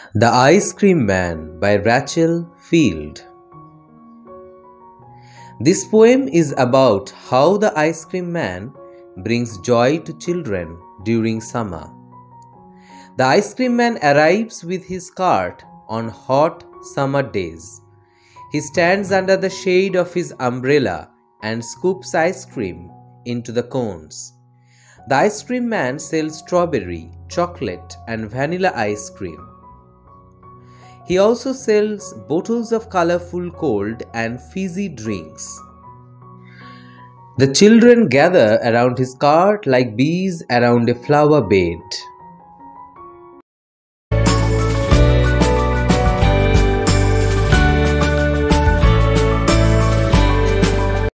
The Ice Cream Man by Rachel Field. This poem is about how the ice cream man brings joy to children during summer. The ice cream man arrives with his cart on hot summer days. He stands under the shade of his umbrella and scoops ice cream into the cones. The ice cream man sells strawberry, chocolate, and vanilla ice cream. He also sells bottles of colorful cold and fizzy drinks. The children gather around his cart like bees around a flower bed.